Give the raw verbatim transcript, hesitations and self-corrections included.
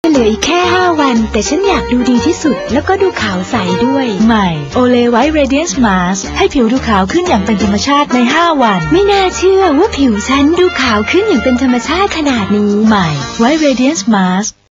เหลืออีกแค่ห้าวันแต่ฉันอยากดูดีที่สุดแล้วก็ดูขาวใสด้วยใหม่ Olay White Radiance Mask ให้ผิวดูขาวขึ้นอย่างเป็นธรรมชาติในห้าวันไม่น่าเชื่อว่าผิวฉันดูขาวขึ้นอย่างเป็นธรรมชาติขนาดนี้ใหม่ White Radiance Mask